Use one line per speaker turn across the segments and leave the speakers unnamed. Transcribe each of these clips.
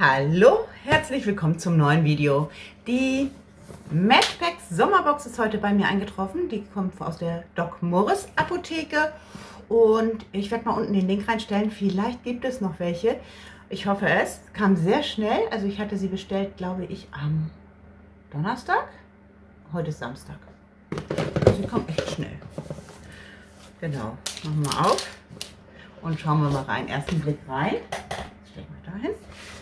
Hallo, herzlich willkommen zum neuen Video. Die Matchpacks Sommerbox ist heute bei mir eingetroffen. Die kommt aus der Doc Morris Apotheke und ich werde mal unten den Link reinstellen. Vielleicht gibt es noch welche. Ich hoffe es. Kam sehr schnell. Also ich hatte sie bestellt, glaube ich, am Donnerstag. Heute ist Samstag. Sie kommt echt schnell. Genau. Machen wir auf und schauen wir mal rein. Ersten Blick rein. Stellen wir dahin.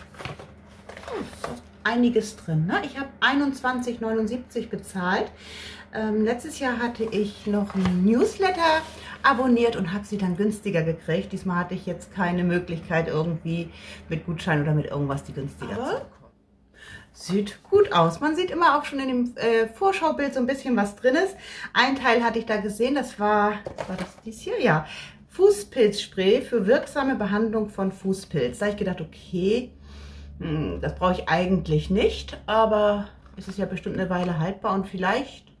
Ist einiges drin. Ne? Ich habe 21,79 bezahlt. Letztes Jahr hatte ich noch ein Newsletter abonniert und habe sie dann günstiger gekriegt. Diesmal hatte ich jetzt keine Möglichkeit irgendwie mit Gutschein oder mit irgendwas die günstiger zu bekommen. Sieht gut aus. Man sieht immer auch schon in dem Vorschaubild so ein bisschen was drin ist. Ein Teil hatte ich da gesehen, das war das dies hier? Ja. Fußpilzspray für wirksame Behandlung von Fußpilz. Da habe ich gedacht, okay, das brauche ich eigentlich nicht, aber es ist ja bestimmt eine Weile haltbar und vielleicht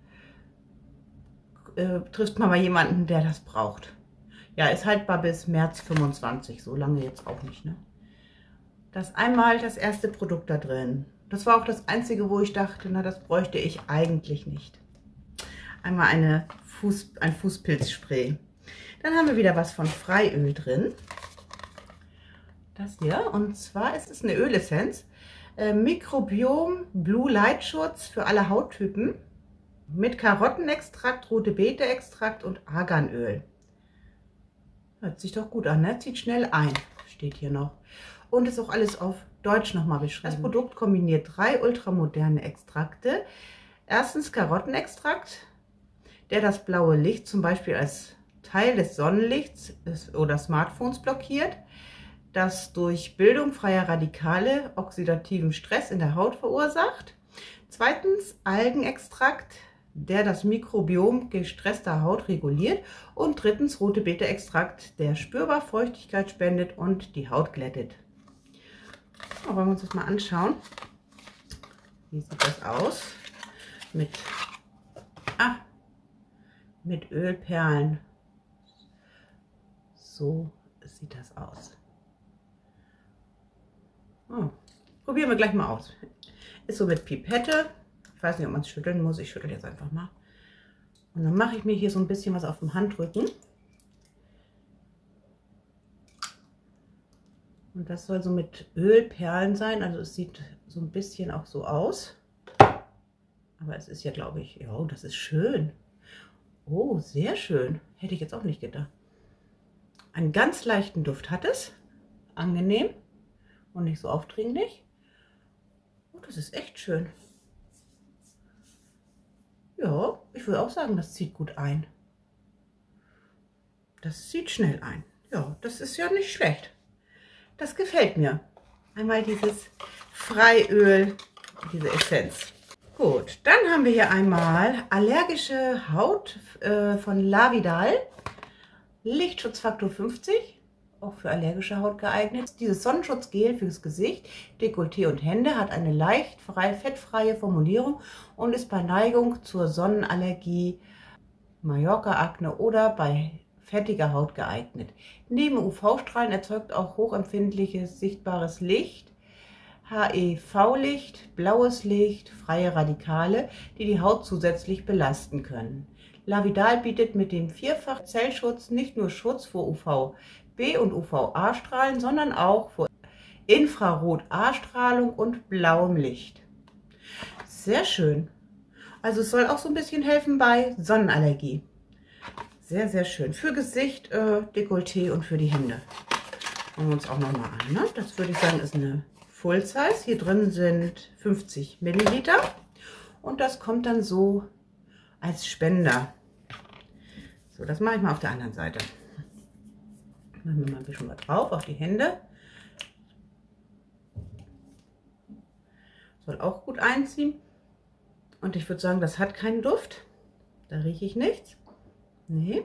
trifft man mal jemanden, der das braucht. Ja, ist haltbar bis März 25, so lange jetzt auch nicht, ne? Das einmal das erste Produkt da drin. Das war auch das einzige, wo ich dachte, na, das bräuchte ich eigentlich nicht. Einmal ein Fußpilzspray. Dann haben wir wieder was von Freiöl drin. Das hier, und zwar ist es eine Ölessenz. Mikrobiom Blue Light Schutz für alle Hauttypen mit Karottenextrakt, rote Beete Extrakt und Arganöl. Hört sich doch gut an, ne? Zieht schnell ein, steht hier noch. Und ist auch alles auf Deutsch nochmal beschrieben. Das Produkt kombiniert 3 ultramoderne Extrakte. Erstens Karottenextrakt, der das blaue Licht zum Beispiel als Teil des Sonnenlichts oder Smartphones blockiert, das durch Bildung freier Radikale oxidativen Stress in der Haut verursacht. Zweitens Algenextrakt, der das Mikrobiom gestresster Haut reguliert. Und drittens rote Beete Extrakt, der spürbar Feuchtigkeit spendet und die Haut glättet. So, wollen wir uns das mal anschauen. Wie sieht das aus? Mit Ölperlen. So sieht das aus. Oh, probieren wir gleich mal aus. Ist so mit Pipette. Ich weiß nicht, ob man es schütteln muss. Ich schüttel jetzt einfach mal. Und dann mache ich mir hier so ein bisschen was auf dem Handrücken. Und das soll so mit Ölperlen sein. Also es sieht so ein bisschen auch so aus. Aber es ist ja, glaube ich, ja, das ist schön. Oh, sehr schön. Hätte ich jetzt auch nicht gedacht. Einen ganz leichten Duft hat es. Angenehm. Und nicht so aufdringlich. Oh, das ist echt schön. Ja, ich würde auch sagen, das zieht gut ein. Das zieht schnell ein. Ja, das ist ja nicht schlecht. Das gefällt mir. Einmal dieses Freiöl, diese Essenz. Gut, dann haben wir hier einmal allergische Haut von Lavidal. Lichtschutzfaktor 50. Auch für allergische Haut geeignet. Dieses Sonnenschutzgel fürs Gesicht, Dekolleté und Hände hat eine leicht fettfreie Formulierung und ist bei Neigung zur Sonnenallergie, Mallorca-Akne oder bei fettiger Haut geeignet. Neben UV-Strahlen erzeugt auch hochempfindliches sichtbares Licht, HEV-Licht, blaues Licht, freie Radikale, die die Haut zusätzlich belasten können. Lavidal bietet mit dem Vierfach-Zellschutz nicht nur Schutz vor UVB- und UVA-Strahlen, sondern auch vor Infrarot-A-Strahlung und blauem Licht. Sehr schön. Also es soll auch so ein bisschen helfen bei Sonnenallergie. Sehr, sehr schön. Für Gesicht, Dekolleté und für die Hände. Schauen wir uns auch nochmal an. Ne? Das würde ich sagen ist eine Full Size. Hier drin sind 50 Milliliter. Und das kommt dann so als Spender. So, das mache ich mal auf der anderen Seite. Machen wir mal ein bisschen was drauf auf die Hände. Soll auch gut einziehen. Und ich würde sagen, das hat keinen Duft. Da rieche ich nichts. Nee.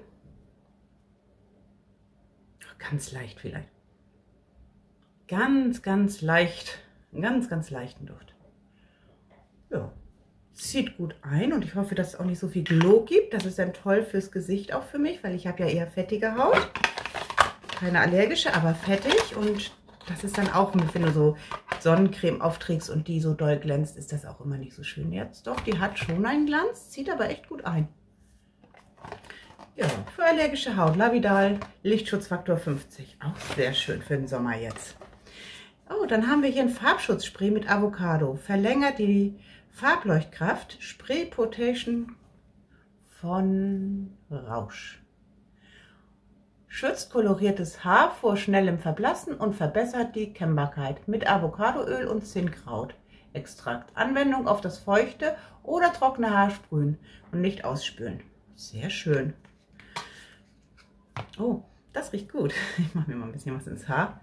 Ganz leicht vielleicht. Ganz, ganz leicht. Einen ganz leichten Duft. Ja. Zieht gut ein und ich hoffe, dass es auch nicht so viel Glow gibt. Das ist dann toll fürs Gesicht auch für mich, weil ich habe ja eher fettige Haut. Keine allergische, aber fettig und Das ist dann auch, wenn du so Sonnencreme aufträgst und die so doll glänzt, ist das auch immer nicht so schön. Jetzt doch, die hat schon einen Glanz, zieht aber echt gut ein. Ja, für allergische Haut, Lavidal, Lichtschutzfaktor 50. Auch sehr schön für den Sommer jetzt. Oh, dann haben wir hier ein Farbschutzspray mit Avocado. Verlängert die Farbleuchtkraft. Spray Protection von Rausch. Schützt koloriertes Haar vor schnellem Verblassen und verbessert die Kennbarkeit mit Avocadoöl und Zinnkraut-Extrakt. Anwendung auf das feuchte oder trockene Haar sprühen und nicht ausspülen. Sehr schön. Oh, das riecht gut. Ich mache mir mal ein bisschen was ins Haar.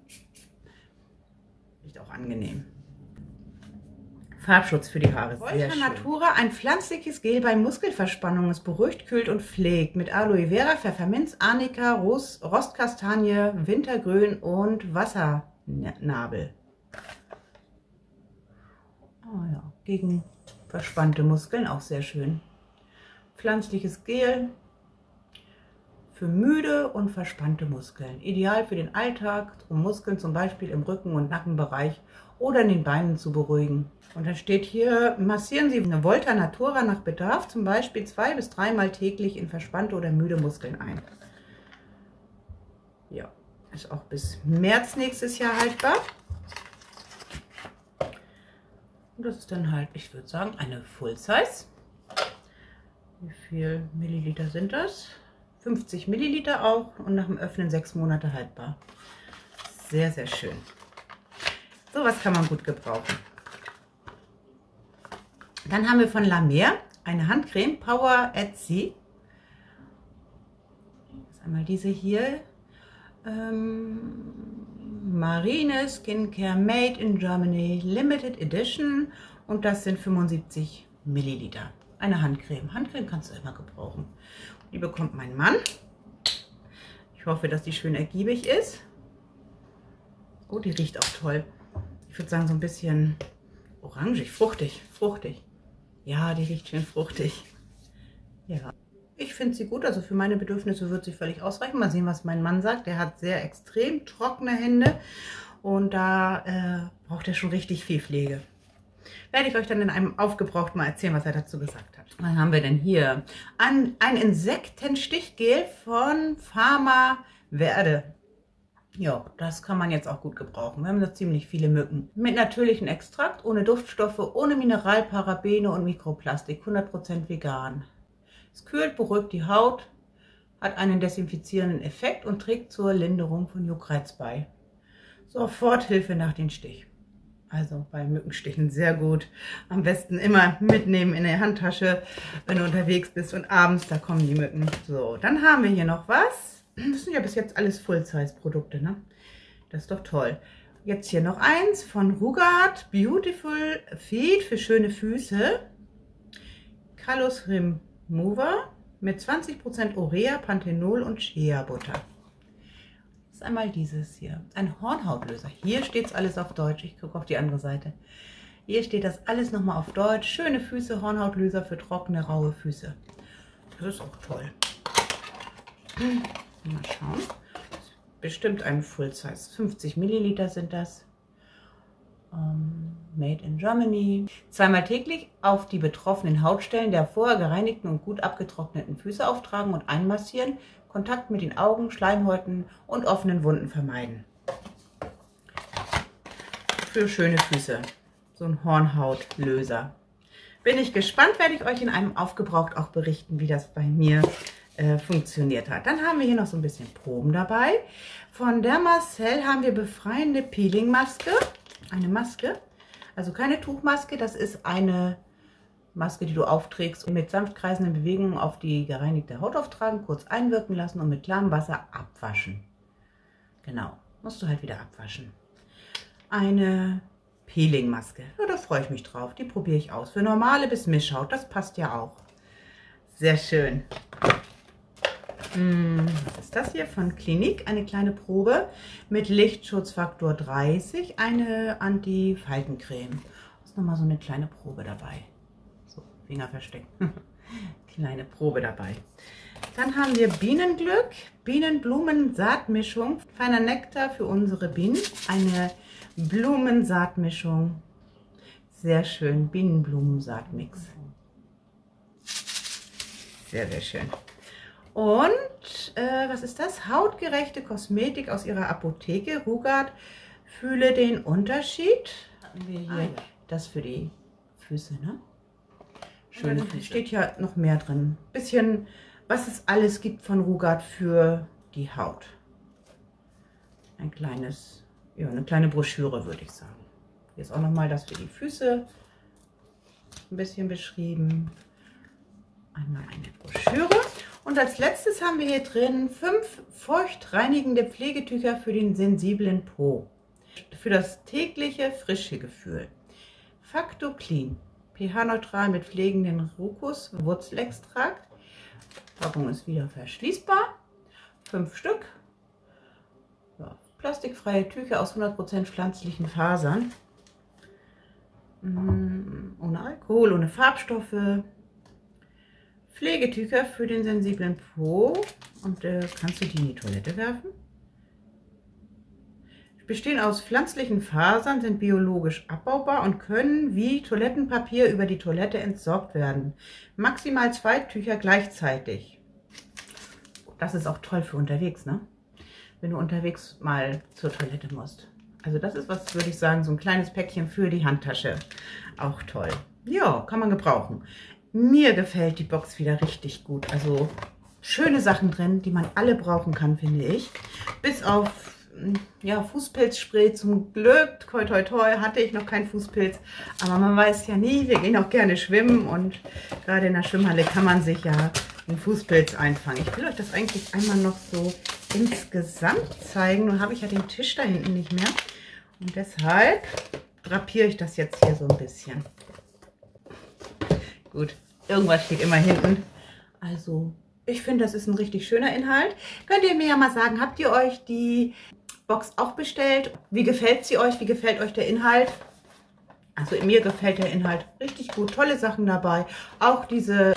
Riecht auch angenehm. Farbschutz für die Haare. Volta Natura, ein pflanzliches Gel bei Muskelverspannung. Es beruhigt, kühlt und pflegt. Mit Aloe Vera, Pfefferminz, Arnika, Rostkastanie, Wintergrün und Wassernabel. Oh ja, gegen verspannte Muskeln auch sehr schön. Pflanzliches Gel für müde und verspannte Muskeln. Ideal für den Alltag, um Muskeln zum Beispiel im Rücken- und Nackenbereich oder in den Beinen zu beruhigen. Und da steht hier, massieren Sie eine Volta Natura nach Bedarf, zum Beispiel 2- bis 3-mal täglich in verspannte oder müde Muskeln ein. Ja, ist auch bis März nächstes Jahr haltbar. Und das ist dann halt, ich würde sagen, eine Full Size. Wie viel Milliliter sind das? 50 Milliliter auch und nach dem Öffnen 6 Monate haltbar. Sehr, sehr schön. Sowas kann man gut gebrauchen. Dann haben wir von La Mer eine Handcreme Power at Sea. Das ist einmal diese hier. Marine Skincare Made in Germany Limited Edition. Und das sind 75 Milliliter. Eine Handcreme. Handcreme kannst du immer gebrauchen. Die bekommt mein Mann. Ich hoffe, dass die schön ergiebig ist. Oh, die riecht auch toll. Ich würde sagen, so ein bisschen orangig, fruchtig, fruchtig. Ja, die riecht schön fruchtig. Ja, ich finde sie gut. Also für meine Bedürfnisse wird sie völlig ausreichen. Mal sehen, was mein Mann sagt. Der hat sehr extrem trockene Hände und da braucht er schon richtig viel Pflege. Werde ich euch dann in einem Aufgebraucht mal erzählen, was er dazu gesagt hat. Was haben wir denn hier? Ein Insektenstichgel von Pharma Verde. Ja, das kann man jetzt auch gut gebrauchen. Wir haben da ziemlich viele Mücken. Mit natürlichem Extrakt, ohne Duftstoffe, ohne Mineralparabene und Mikroplastik, 100% vegan. Es kühlt, beruhigt die Haut, hat einen desinfizierenden Effekt und trägt zur Linderung von Juckreiz bei. Soforthilfe nach dem Stich. Also bei Mückenstichen sehr gut. Am besten immer mitnehmen in der Handtasche, wenn du unterwegs bist und abends, da kommen die Mücken. So, dann haben wir hier noch was. Das sind ja bis jetzt alles Full-Size-Produkte, ne? Das ist doch toll. Jetzt hier noch eins von Rugard Beautiful Feet für schöne Füße. Callus Remover mit 20% Urea, Panthenol und Shea Butter. Das ist einmal dieses hier. Ein Hornhautlöser. Hier steht es alles auf Deutsch. Ich gucke auf die andere Seite. Hier steht das alles nochmal auf Deutsch. Schöne Füße, Hornhautlöser für trockene, raue Füße. Das ist auch toll. Mal schauen. Bestimmt ein Full Size. 50 Milliliter sind das. Made in Germany. 2-mal täglich auf die betroffenen Hautstellen der vorher gereinigten und gut abgetrockneten Füße auftragen und einmassieren. Kontakt mit den Augen, Schleimhäuten und offenen Wunden vermeiden. Für schöne Füße. So ein Hornhautlöser. Bin ich gespannt, werde ich euch in einem Aufgebraucht auch berichten, wie das bei mir funktioniert hat. Dann haben wir hier noch so ein bisschen Proben dabei. Von Dermacell haben wir befreiende Peeling-Maske. Eine Maske, also keine Tuchmaske, das ist eine Maske, die du aufträgst und mit sanft kreisenden Bewegungen auf die gereinigte Haut auftragen, kurz einwirken lassen und mit klarem Wasser abwaschen. Genau, musst du halt wieder abwaschen. Eine Peeling-Maske, ja, da freue ich mich drauf, die probiere ich aus. Für normale bis Mischhaut, das passt ja auch. Sehr schön. Was ist das hier? Von Clinique, eine kleine Probe mit Lichtschutzfaktor 30, eine Anti-Faltencreme. Da ist nochmal so eine kleine Probe dabei. So, Finger verstecken. Kleine Probe dabei. Dann haben wir Bienenglück, Bienenblumen-Saatmischung, feiner Nektar für unsere Bienen. Eine Blumensaatmischung. Sehr schön, Bienenblumensaatmix. Sehr, sehr schön. Und was ist das? Hautgerechte Kosmetik aus ihrer Apotheke. Rugard, fühle den Unterschied. Hatten wir hier das für die Füße, ne? Schön, steht ja noch mehr drin. Bisschen, was es alles gibt von Rugard für die Haut. Ein kleines, ja, eine kleine Broschüre, würde ich sagen. Hier ist auch noch mal das für die Füße ein bisschen beschrieben. Einmal eine Broschüre. Und als letztes haben wir hier drin 5 feuchtreinigende Pflegetücher für den sensiblen Po. Für das tägliche frische Gefühl. Facto Clean. pH-neutral mit pflegenden Rucus-Wurzelextrakt. Packung ist wieder verschließbar. 5 Stück. Ja, plastikfreie Tücher aus 100% pflanzlichen Fasern. Ohne Alkohol, ohne Farbstoffe. Pflegetücher für den sensiblen Po. Und kannst du die in die Toilette werfen? Bestehen aus pflanzlichen Fasern, sind biologisch abbaubar und können wie Toilettenpapier über die Toilette entsorgt werden. Maximal 2 Tücher gleichzeitig. Das ist auch toll für unterwegs, ne? Wenn du unterwegs mal zur Toilette musst. Also das ist was, würde ich sagen, so ein kleines Päckchen für die Handtasche. Auch toll. Ja, kann man gebrauchen. Mir gefällt die Box wieder richtig gut. Also schöne Sachen drin, die man alle brauchen kann, finde ich. Bis auf ja, Fußpilzspray. Zum Glück, toi toi toi, hatte ich noch keinen Fußpilz. Aber man weiß ja nie, wir gehen auch gerne schwimmen. Und gerade in der Schwimmhalle kann man sich ja einen Fußpilz einfangen. Ich will euch das eigentlich einmal noch so insgesamt zeigen. Nun habe ich ja den Tisch da hinten nicht mehr. Und deshalb drapiere ich das jetzt hier so ein bisschen. Gut, irgendwas steht immer hinten. Also, ich finde, das ist ein richtig schöner Inhalt. Könnt ihr mir ja mal sagen, habt ihr euch die Box auch bestellt? Wie gefällt sie euch? Wie gefällt euch der Inhalt? Also mir gefällt der Inhalt richtig gut. Tolle Sachen dabei. Auch diese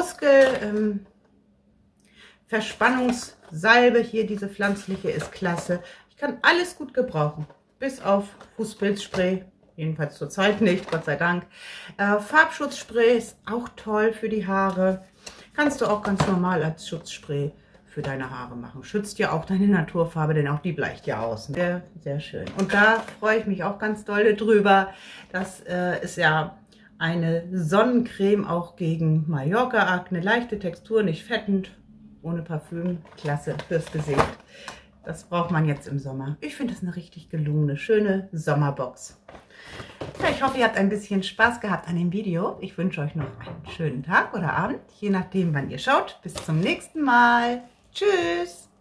Muskelverspannungssalbe hier, diese pflanzliche, ist klasse. Ich kann alles gut gebrauchen. Bis auf Fußpilzspray. Jedenfalls zurzeit nicht, Gott sei Dank. Farbschutzspray ist auch toll für die Haare. Kannst du auch ganz normal als Schutzspray für deine Haare machen. Schützt ja auch deine Naturfarbe, denn auch die bleicht ja aus. Sehr, sehr schön. Und da freue ich mich auch ganz doll drüber. Das ist ja eine Sonnencreme auch gegen Mallorca-Akne. Leichte Textur, nicht fettend, ohne Parfüm. Klasse fürs Gesicht. Das braucht man jetzt im Sommer. Ich finde das eine richtig gelungene, schöne Sommerbox. Ja, ich hoffe, ihr habt ein bisschen Spaß gehabt an dem Video. Ich wünsche euch noch einen schönen Tag oder Abend, je nachdem, wann ihr schaut. Bis zum nächsten Mal. Tschüss!